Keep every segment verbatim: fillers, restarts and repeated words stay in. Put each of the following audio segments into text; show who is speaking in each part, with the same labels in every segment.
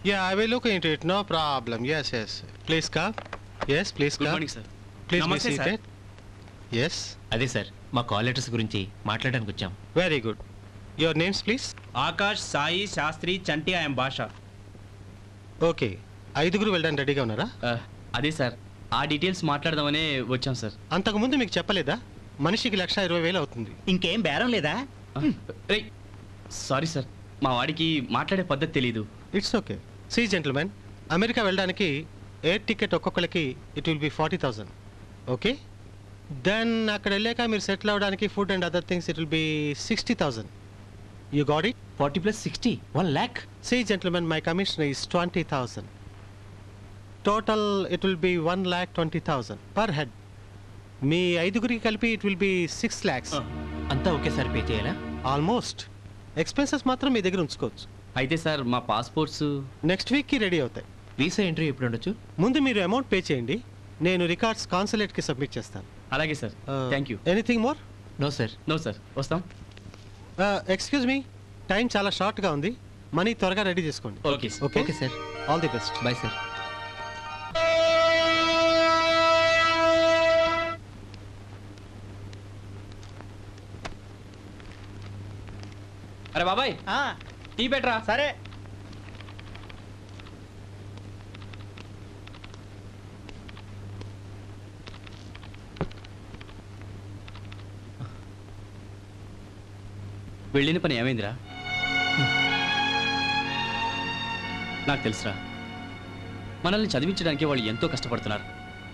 Speaker 1: Yeah, I will look into it. No problem. Yes, yes. Please come. Yes, please come.
Speaker 2: Good morning, sir.
Speaker 1: Please
Speaker 2: Namaste,
Speaker 1: be seated. Yes.
Speaker 3: అదే sir మా call letters గురించి మాట్లాడడానికి వచ్చాం.
Speaker 1: Very good. Your names, please.
Speaker 2: Akash, Sai, Shastri, Chanti, I'm Bhasha.
Speaker 1: Okay, ఐదుగురు వెళ్ళడానికి రెడీగా ఉన్నారా?
Speaker 2: అదే సార్, ఆ డీటెయిల్స్ మాట్లాడదామనే వచ్చాం సార్.
Speaker 1: అంతకుముందు మీకు చెప్పలేదా మనిషికి లక్ష ఇరవై వేలు అవుతుంది?
Speaker 4: ఇంకేం బేరం లేదా?
Speaker 2: సారీ సార్, మా వాడికి మాట్లాడే పద్ధతి తెలీదు.
Speaker 1: It's okay. See gentlemen, America వెళ్ళడానికి ఎయిర్ టికెట్ ఒక్కొక్కరికి it will be forty thousand. Okay, then అక్కడ వెళ్ళాక మీరు సెటిల్ అవ్వడానికి food and other things it will be sixty thousand. You got it?
Speaker 3: Forty plus sixty one lakh.
Speaker 1: See gentlemen, my commission is twenty thousand. Total it will be one lakh twenty thousand per head. మీ ఐదుగురికి కలిపి it will be six lakhs.
Speaker 3: అంతా ఒకేసారి pay చేయాలా?
Speaker 1: Almost. Expenses మాత్రం మీ దగ్గర ఉంచుకోవచ్చు.
Speaker 2: అయితే సార్ మా పాస్పోర్ట్స్
Speaker 1: నెక్స్ట్ వీక్కి రెడీ అవుతాయి.
Speaker 3: వీసా ఎంట్రీ ఎప్పుడు ఉండొచ్చు?
Speaker 1: ముందు మీరు అమౌంట్ పే చేయండి, నేను రికార్డ్స్ కాన్సులేట్కి సబ్మిట్ చేస్తాను.
Speaker 2: అలాగే sir, thank you.
Speaker 1: Anything more?
Speaker 3: No sir.
Speaker 2: No sir, వస్తాం.
Speaker 1: ఎక్స్క్యూజ్ మీ, టైం చాలా షార్ట్గా ఉంది, మనీ త్వరగా రెడీ చేసుకోండి.
Speaker 2: Okay
Speaker 1: okay
Speaker 3: okay sir.
Speaker 1: All the best.
Speaker 3: Bye sir.
Speaker 2: అరే బాబాయ్, టీ బెటరా?
Speaker 4: సరే.
Speaker 2: వెళ్ళిన పని ఏమైందిరా? నాకు తెలుసురా, మనల్ని చదివించడానికి వాళ్ళు ఎంతో కష్టపడుతున్నారు.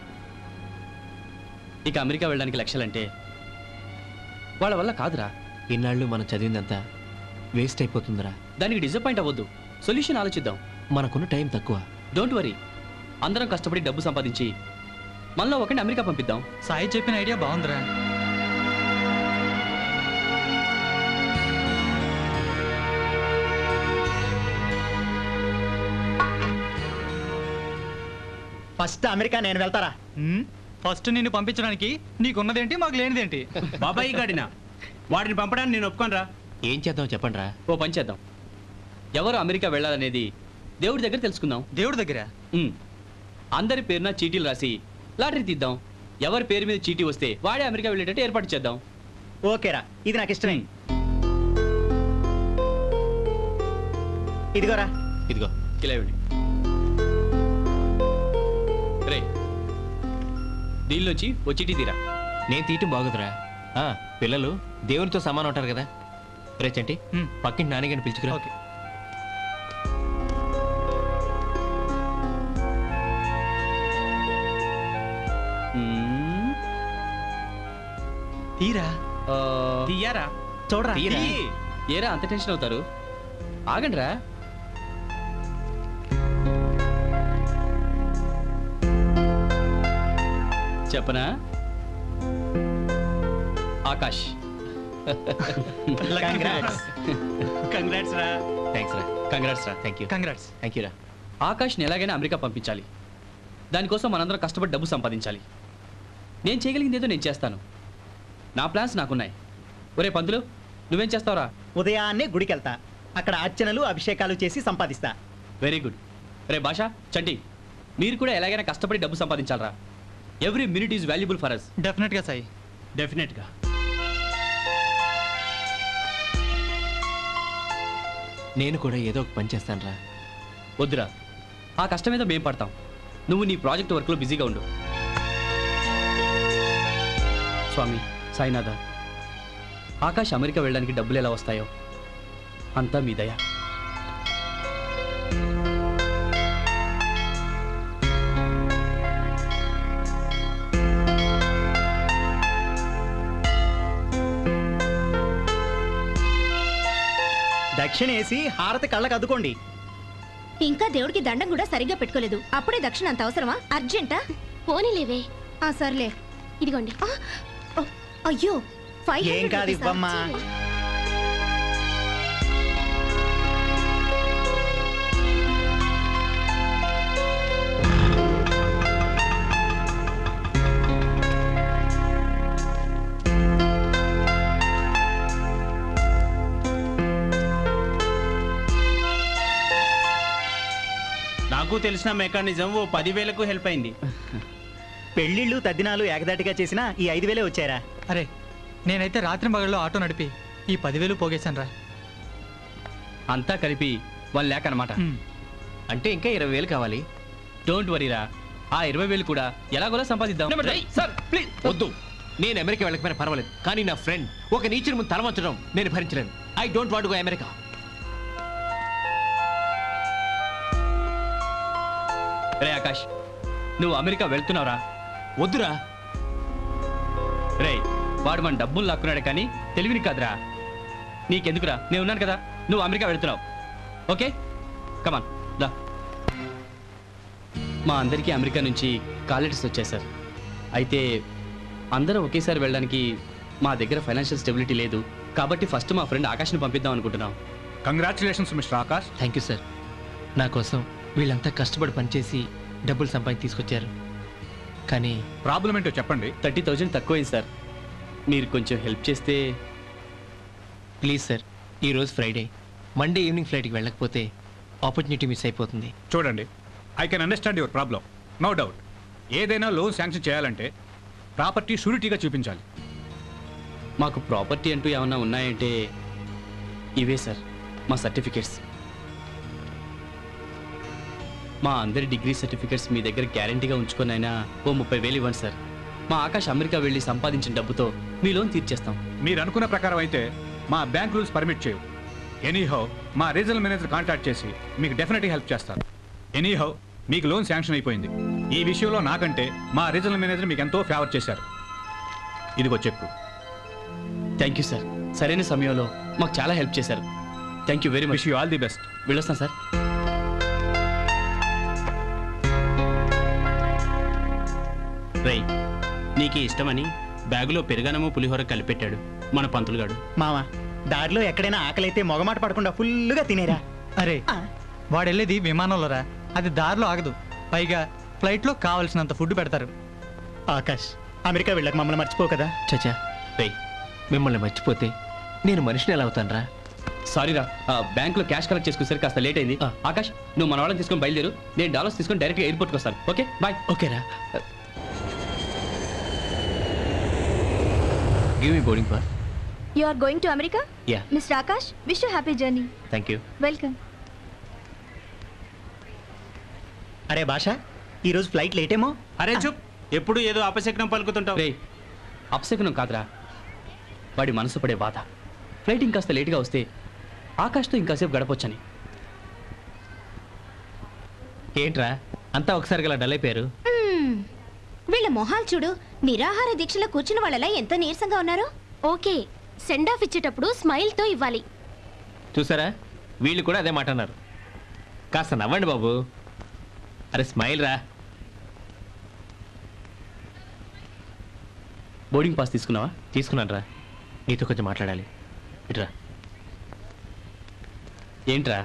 Speaker 2: ఇక అమెరికా వెళ్ళడానికి లక్ష్యాలంటే వాళ్ళ వల్ల కాదురా.
Speaker 3: ఇన్నాళ్ళు మనం చదివిందంతా వేస్ట్ అయిపోతుందిరా.
Speaker 2: దానికి డిసప్పాయింట్ అవ్వద్దు, సొల్యూషన్ ఆలోచిద్దాం.
Speaker 3: మనకున్న టైం తక్కువ.
Speaker 2: డోంట్ వరీ, అందరం కష్టపడి డబ్బు సంపాదించి మనలో ఒకరిని అమెరికా పంపిద్దాం.
Speaker 5: సాయి చెప్పిన ఐడియా బాగుందిరా.
Speaker 4: ఫస్ట్ అమెరికా నేను వెళ్తారా?
Speaker 5: ఫస్ట్ నిన్ను పంపించడానికి నీకున్నదేంటి మాకు లేనిదేంటి?
Speaker 2: బాబాయ్ గాడినా వాడిని పంపడానికి నేను ఒప్పుకోనరా.
Speaker 3: ఏం చేద్దాం చెప్పండి రా.
Speaker 2: ఓ పని చేద్దాం, ఎవరు అమెరికా వెళ్ళాలనేది దేవుడి దగ్గర తెలుసుకుందాం.
Speaker 5: దేవుడి దగ్గర
Speaker 2: ఉమ్. అందరి పేరున చీటీలు రాసి లాటరీ తీద్దాం. ఎవరి పేరు మీద చీటీ వస్తే వాడే అమెరికా వెళ్ళేటట్టు ఏర్పాటు చేద్దాం.
Speaker 4: ఓకేరా, ఇది నాకు ఇష్టమే. ఇదిగోరా.
Speaker 3: ఇదిగో
Speaker 2: ఇలా ఇవ్వండి. రే, దీనిలోంచి ఓ చీటీ తీరా.
Speaker 3: నేను తీయటం బాగుందిరా. ఆ, పిల్లలు దేవునితో సమానం ఉంటారు కదా. రే చంటి, పక్కింటి నాన్నగారిని పిలుచుకురా.
Speaker 5: ఓకే. తీరా
Speaker 2: తీయారా?
Speaker 4: చూడరా.
Speaker 3: తీయరా?
Speaker 2: ఏరా అంత టెన్షన్ అవుతారు? ఆగండి రా. చెప్పనా? ఆకాష్.
Speaker 4: కంగ్రాట్స్.
Speaker 2: కంగ్రాట్స్ రా.
Speaker 3: థ్యాంక్స్ రా.
Speaker 2: కంగ్రాట్స్ రా.
Speaker 3: Thank you.
Speaker 5: Congrats.
Speaker 3: Thank you రా.
Speaker 2: ఆకాష్ని ఎలాగైనా అమెరికా పంపించాలి. దానికోసం మనందరం కష్టపడి డబ్బు సంపాదించాలి. నేను చేయగలిగింది ఏదో నేను చేస్తాను. నా ప్లాన్స్ నాకున్నాయి. ఒరే పంతులు, నువ్వేం చేస్తావురా?
Speaker 4: ఉదయాన్నే గుడికి వెళ్తా, అక్కడ అర్చనలు అభిషేకాలు చేసి సంపాదిస్తా.
Speaker 2: Very good. రే భాష, చంటి, మీరు కూడా ఎలాగైనా కష్టపడి డబ్బు సంపాదించాలరా. Every minute is valuable for us.
Speaker 5: డెఫినెట్గా సాయి.
Speaker 2: డెఫినెట్గా.
Speaker 3: నేను కూడా ఏదో ఒక పని చేస్తాను రా.
Speaker 2: వద్దురా, ఆ కష్టం మీద మేం పడతాం. నువ్వు నీ ప్రాజెక్ట్ వర్క్లో బిజీగా ఉండు. స్వామి సాయినాథ, ఆకాష్ అమెరికా వెళ్ళడానికి డబ్బులు ఎలా వస్తాయో అంతా మీ దయ.
Speaker 4: దక్షిణ వేసి హారతి కళ్ళకు అద్దుకోండి.
Speaker 6: ఇంకా దేవుడికి దండం కూడా సరిగ్గా పెట్టుకోలేదు, అప్పుడే దక్షిణ అంత అవసరమా? అర్జెంటా? పోనీలేవే. ఆ సర్లే, ఇదిగోండి. అయ్యో,
Speaker 4: ఏం కాదు ఇవ్వమ్మా.
Speaker 7: నాకు తెలిసిన మెకానిజం ఓ పదివేలకు హెల్ప్ అయింది.
Speaker 4: పెళ్ళిళ్ళు తద్దినాలు ఏకదాటిగా చేసినా ఈ ఐదు వేలే వచ్చారా?
Speaker 5: అరే నేనైతే రాత్రి మగళ్ళు ఆటో నడిపి ఈ పదివేలు పోగేశాను రా.
Speaker 2: అంతా కలిపి వన్ ల్యాక్ అనమాట.
Speaker 3: అంటే ఇంకా ఇరవై వేలు కావాలి.
Speaker 2: డోంట్ వరీరా, ఆ ఇరవై వేలు కూడా ఎలాగోలా సంపాదిద్దాం.
Speaker 3: సార్ ప్లీజ్ వద్దు. నేను అమెరికా వెళ్ళకపోయినా పర్వాలేదు, కానీ నా ఫ్రెండ్ ఒక నీచుని ముందు తలవంచడం నేను భరించలేను. I don't want go America.
Speaker 2: రే ఆకాష్, నువ్వు అమెరికా వెళ్తున్నావురా?
Speaker 3: వద్దురా.
Speaker 2: రే వాడు మన డబ్బులు లాక్కున్నాడు కానీ తెలివిని కాదురా. నీకెందుకురా, నేను ఉన్నాను కదా. నువ్వు అమెరికా వెళ్తున్నావు, ఓకే? కమాన్ దా. మా అందరికీ అమెరికా నుంచి కాల్ లెటర్స్ వచ్చాయి సార్. అయితే అందరం ఒకేసారి వెళ్ళడానికి మా దగ్గర ఫైనాన్షియల్ స్టెబిలిటీ లేదు, కాబట్టి ఫస్ట్ మా ఫ్రెండ్ ఆకాష్ని పంపిద్దాం అనుకుంటున్నాం.
Speaker 8: Congratulations mister Akash.
Speaker 3: Thank you sir. నా కోసం వీళ్ళంతా కష్టపడి పనిచేసి డబ్బులు సంపాదించి తీసుకొచ్చారు. కానీ
Speaker 8: ప్రాబ్లం ఏంటో చెప్పండి.
Speaker 2: థర్టీ థౌజండ్ తక్కువైంది సార్, మీరు కొంచెం హెల్ప్ చేస్తే.
Speaker 3: ప్లీజ్ సార్, ఈరోజు ఫ్రైడే, మండే ఈవినింగ్ ఫ్లైట్కి వెళ్ళకపోతే ఆపర్చునిటీ మిస్ అయిపోతుంది.
Speaker 8: చూడండి, I can understand your problem, no doubt. ఏదైనా లోన్ శాంక్షన్ చేయాలంటే ప్రాపర్టీ షూరిటీగా చూపించాలి.
Speaker 2: మాకు ప్రాపర్టీ అంటూ ఏమన్నా ఉన్నాయంటే ఇవే సార్ మా సర్టిఫికేట్స్. మా అందరి డిగ్రీ సర్టిఫికేట్స్ మీ దగ్గర గ్యారంటీగా ఉంచుకొనైనా ఓ ముప్పై వేలు ఇవ్వండి సార్. మా ఆకాష్ అమెరికా వెళ్ళి సంపాదించిన డబ్బుతో మీ లోన్ తీర్చేస్తాం.
Speaker 8: మీరు అనుకున్న ప్రకారం అయితే మా బ్యాంక్ రూల్స్ పర్మిట్ చేయవు. ఎనీహౌ మా రీజనల్ మేనేజర్ కాంటాక్ట్ చేసి మీకు డెఫినెట్గా హెల్ప్ చేస్తారు. ఎనీహౌ మీకు లోన్ శాంక్షన్ అయిపోయింది. ఈ విషయంలో నాకంటే మా రీజనల్ మేనేజర్ మీకు ఎంతో ఫేవర్ చేశారు. ఇదిగో చెక్కు.
Speaker 2: థ్యాంక్ యూ సార్, సరైన సమయంలో మాకు చాలా హెల్ప్ చేశారు. Thank you very much.
Speaker 8: Wish you all the best.
Speaker 2: వెళ్ళొస్తాను సార్.
Speaker 7: రై, నీకు ఇష్టమని బ్యాగులో పెరుగనము పులిహోర కలిపెట్టాడు మన పంతులుగాడు.
Speaker 4: మావా, దారిలో ఎక్కడైనా ఆకలైతే మొగమాట పడకుండా ఫుల్గా తినేరా.
Speaker 5: అరే వాడు వెళ్ళేది విమానంలోరా, అది దారిలో ఆగదు. పైగా ఫ్లైట్లో కావలసినంత ఫుడ్ పెడతారు.
Speaker 4: ఆకాష్, అమెరికా వెళ్ళక మమ్మల్ని మర్చిపో కదా.
Speaker 3: చచా రేయ్, మిమ్మల్ని మర్చిపోతే నేను మనిషిని ఎలా అవుతాను రా?
Speaker 2: సారీ రా, బ్యాంక్లో క్యాష్ కలెక్ట్ చేసుకునేసరికి కాస్త లేట్ అయింది. ఆకాష్, నువ్వు మన వాళ్ళని తీసుకొని బయలుదేరు, నేను డాలర్స్ తీసుకొని డైరెక్ట్గా ఎయిర్పోర్ట్కి వస్తాను. Okay bye.
Speaker 3: ఓకేరా. Give me boarding pass.
Speaker 6: You are going to America?
Speaker 3: Yeah.
Speaker 6: Mister Akash, wish you happy journey.
Speaker 3: Thank you.
Speaker 6: Welcome.
Speaker 4: అరే భాష, ఈరోజు ఫ్లైట్ లేటేమో.
Speaker 7: అరే చూప్, ఎప్పుడు ఏదో అపశకునం పలుకుతుంటావు.
Speaker 2: రే అపశకునం కాదురా, వాడి మనసు పడే బాధ. ఫ్లైట్ ఇంకాస్త లేట్గా వస్తే ఆకాష్తో ఇంకాసేపు గడపొచ్చని.
Speaker 3: ఏంట్రా అంతా ఒకసారి గల డల్ అయిపోయారు?
Speaker 6: మ్మ్. వీళ్ళ మొహాలు చూడు, నిరాహార దీక్షలో కూర్చున్న వాళ్ళలా ఎంత నీరసంగా ఉన్నారు. ఓకే, సెండ్ ఆఫ్ ఇచ్చేటప్పుడు స్మైల్ తో ఇవ్వాలి.
Speaker 3: చూసారా, వీళ్ళు కూడా అదే మాట అన్నారు. కాస్త నవ్వండి బాబు. అరే స్మైల్ రా.
Speaker 2: బోర్డింగ్ పాస్ తీసుకున్నావా?
Speaker 3: తీసుకున్నాను రా, నీతో కొంచెం మాట్లాడాలి. ఇట్రా.
Speaker 2: ఏంట్రా?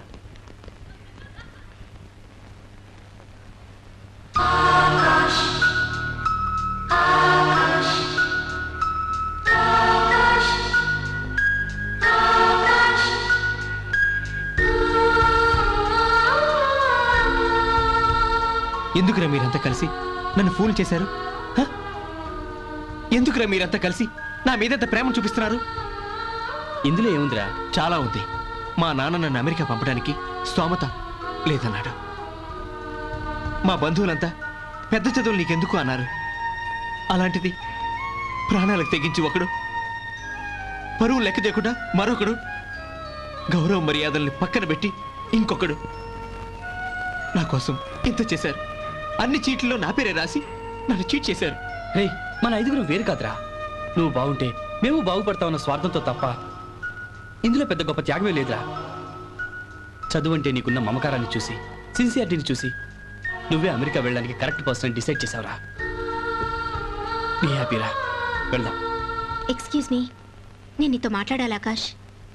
Speaker 3: ఎందుకురా మీరంతా కలిసి నన్ను ఫూల్ చేశారు? హ? ఎందుకురా మీరంతా కలిసి నా మీదంత ప్రేమను చూపిస్తున్నారు?
Speaker 2: ఇందులో ఏముందిరా?
Speaker 3: చాలా ఉంది. మా నాన్న నన్ను అమెరికా పంపడానికి స్తోమత లేదన్నాడు. మా బంధువులంతా పెద్ద చదువులు నీకెందుకు అన్నారు. అలాంటిది ప్రాణాలకు తెగించి ఒకడు, పరువు లెక్క చేయకుండా మరొకడు, గౌరవ మర్యాదల్ని పక్కన పెట్టి ఇంకొకడు నా కోసం ఇంత చేశారు. అన్ని చీట్లలో నా పేరే రాసి నన్ను చీట్ చేశారు.
Speaker 2: రే, మన ఐదుగురం వేరు కాదురా. నువ్వు బాగుంటే మేము బాగుపడతామన్న స్వార్థంతో తప్ప ఇందులో పెద్ద గొప్ప త్యాగమే లేదురా. చదువు అంటే నీకున్న మమకారాన్ని చూసి, సిన్సియారిటీని చూసి నువ్వే అమెరికా వెళ్ళడానికి కరెక్ట్ పర్సన్ డిసైడ్ చేసావురా. బీ హ్యాపీరా. వెళ్దాం.
Speaker 6: ఎక్స్క్యూజ్ మీ, నేను నీతో మాట్లాడాలి ఆకాష్.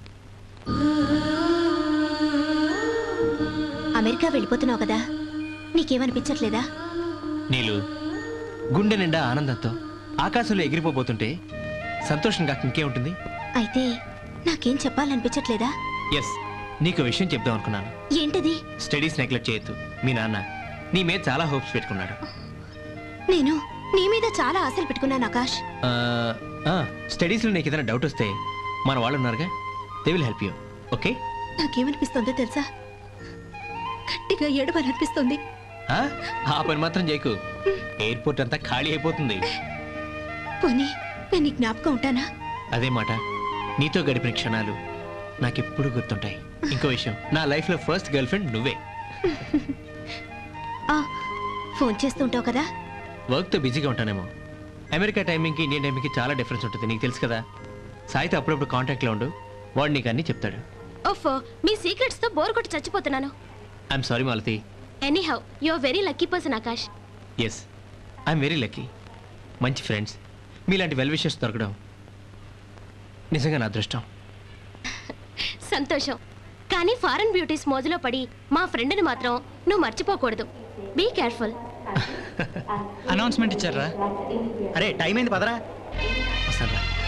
Speaker 6: అమెరికా వెళ్ళిపోతున్నావు కదా, నీకేమనిపించట్లేదా?
Speaker 3: నీళ్ళు గుండె నిండా ఆనందంతో ఆకాశంలో ఎగిరిపోబోతుంటే సంతోషం కాక ఇంకేముంటుంది?
Speaker 6: అయితే నాకేం చెప్పాలనిపించట్లేదా?
Speaker 3: ఎస్, నీకు విషయం చెప్దాం అనుకున్నాను.
Speaker 6: ఏంటది?
Speaker 3: స్టడీస్ నెగ్లెక్ట్ చేయొద్దు. మీ నాన్న నీ మీద చాలా హోప్స్ పెట్టుకున్నాడు.
Speaker 6: నేను నీ మీద చాలా ఆశలు పెట్టుకున్నాను ఆకాష్.
Speaker 3: స్టడీస్లో నీకు ఏదైనా డౌట్ వస్తే మన వాళ్ళు ఉన్నారుగా, they will help you. Okay?
Speaker 6: నాకేమనిపిస్తుందో తెలుసా? గట్టిగా ఏడవనిపిస్తుంది.
Speaker 3: ఆ పని మాత్రం చేయకు, ఎయిర్పోర్ట్ అంతా ఖాళీ అయిపోతుంది.
Speaker 6: పోనీ నేను నీ జ్ఞాపకం ఉంటానా?
Speaker 3: అదే మాట, నీతో గడిపిన క్షణాలు నాకెప్పుడు గుర్తుంటాయి. ఇంకో విషయం, నా లైఫ్లో ఫస్ట్ గర్ల్ ఫ్రెండ్ నువ్వే.
Speaker 6: ఫోన్ చేస్తుంటావు కదా?
Speaker 3: వర్క్తో బిజీగా ఉంటానేమో. అమెరికా టైమింగ్కి ఇండియన్ టైమింగ్కి చాలా డిఫరెన్స్ ఉంటుంది, నీకు తెలుసు కదా. సాయితో అప్పుడప్పుడు కాంటాక్ట్లో ఉండు, వాడు నీకు అన్నీ చెప్తాడు.
Speaker 6: ఓఫో, మీ సీక్రెట్స్తో బోర్ కొట్టి చచ్చిపోతున్నాను.
Speaker 3: I'm sorry Malathi.
Speaker 6: Anyhow you are very lucky person Akash.
Speaker 3: Yes, I'm very lucky. మంచి ఫ్రెండ్స్, మీలాంటి వెల్ విషర్స్ దొరకడం నిజంగా నా అదృష్టం.
Speaker 6: సంతోషం. కానీ ఫారెన్ బ్యూటీస్ మోజులో పడి మా ఫ్రెండ్ని మాత్రం నువ్వు మర్చిపోకూడదు. Be careful.
Speaker 5: అనౌన్స్మెంట్ ఇచ్చారా?
Speaker 4: అరే టైం అయింది పదరా.
Speaker 3: వస్తాను.